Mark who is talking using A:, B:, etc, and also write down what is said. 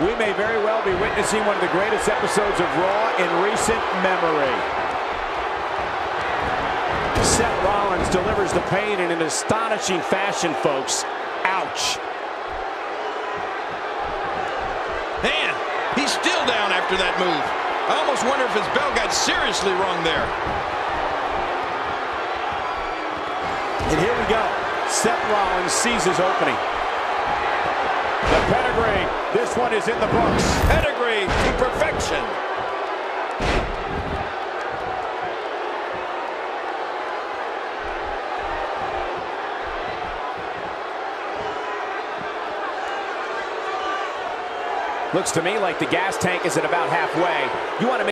A: We may very well be witnessing one of the greatest episodes of Raw in recent memory. Seth Rollins delivers the pain in an astonishing fashion, folks. Ouch.
B: Man, he's still down after that move. I almost wonder if his bell got seriously wrong there.
A: And here we go. Seth Rollins sees his opening. The pedigree. This one is in the books.
B: Pedigree to perfection.
A: Looks to me like the gas tank is at about halfway. You want to